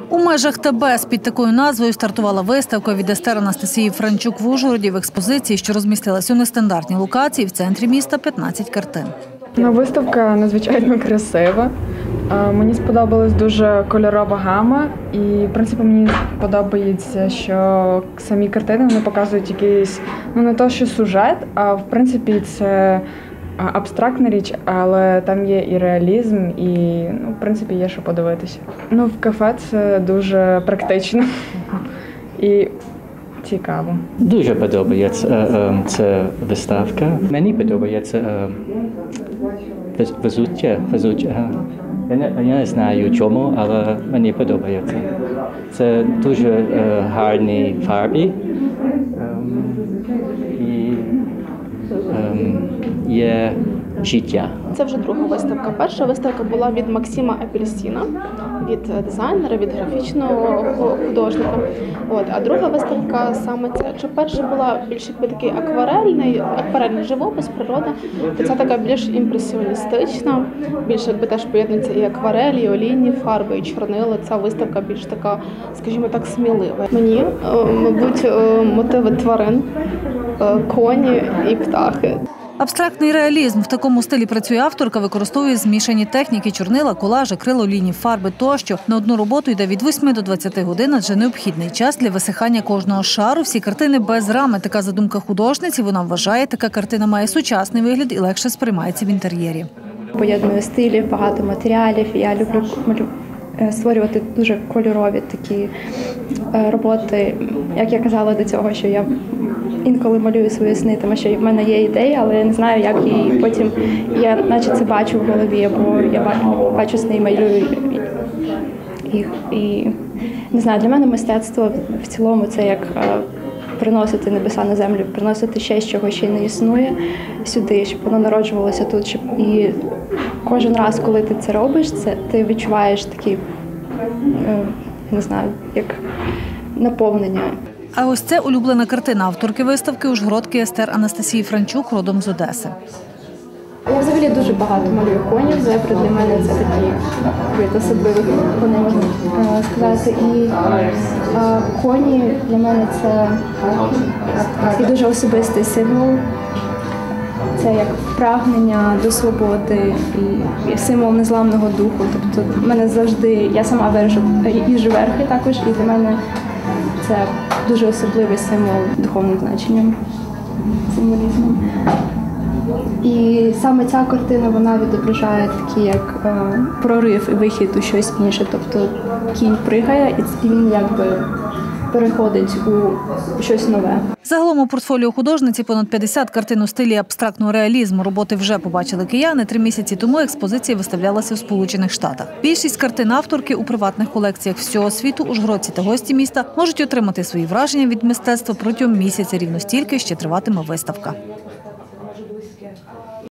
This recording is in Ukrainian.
У межах ТБЕС під такою назвою стартувала виставка від Естер Анастасії Франчук в Ужгороді в експозиції, що розмістилась у нестандартній локації в центрі міста 15 картин. Виставка надзвичайно красива. Мені сподобалась дуже кольорова гама і, в принципі, мені подобається, що самі картини вони показують якийсь, не то що сюжет, а в принципі це абстрактна річ, але там є і реалізм, і, в принципі, є що подивитися. В кафе це дуже практично і цікаво. Дуже подобається ця виставка. Мені подобається везуття. Я не знаю чому, але мені подобається. Це дуже гарні фарби і є життя. Це вже друга виставка. Перша виставка була від Максима Апельсина, від дизайнера, від графічного художника. А друга виставка саме ця. Якщо перша була більш такий акварельний живопис, природа, то ця така більш імпресіоністична, більш теж поєднується і акварель, і олійні фарби, і чорнила. Ця виставка більш така, скажімо так, смілива. Мені, мабуть, мотиви тварин, коні і птахи. Абстрактний реалізм. В такому стилі працює авторка, використовує змішані техніки – чорнила, колаж, акрилолінії, фарби тощо. На одну роботу йде від 8 до 20 годин, адже необхідний час для висихання кожного шару. Всі картини без рами. Така задумка художниці. Вона вважає, така картина має сучасний вигляд і легше сприймається в інтер'єрі. Поєдную стилів, багато матеріалів. Я люблю створювати дуже кольорові такі роботи. Як я казала до цього, що я інколи малюю свої сни, тому що в мене є ідеї, але я не знаю, як її потім, я наче це бачу в голові, або я бачу сни і малюю їх. І не знаю, для мене мистецтво в цілому це як приносити небеса на землю, приносити ще чого ще не існує сюди, щоб воно народжувалося тут. І кожен раз, коли ти це робиш, ти відчуваєш такі, не знаю, як наповнення. А ось це улюблена картина авторки виставки ужгородки Естер Анастасії Франчук, родом з Одеси. Я взагалі дуже багато малюю конів. Зебри для мене це такі від особливих коней, можна сказати. І коні для мене це і дуже особистий символ. Це як прагнення до свободи і символ незламного духу. Тобто в мене завжди, я сама їжджу верхи також, і для мене це дуже особливий символ духовним значенням, символізмом. І саме ця картина, вона відображає такий як прорив і вихід у щось інше. Тобто кінь пригає і він якби переходить у щось нове. Загалом у портфоліо художниці понад 50 картин у стилі абстрактного реалізму. Роботи вже побачили кияни. 3 місяці тому експозиція виставлялася в Сполучених Штатах. Більшість картин авторки у приватних колекціях всього світу. Ужгородці та гості міста можуть отримати свої враження від мистецтва протягом місяця. Рівно стільки ще триватиме виставка.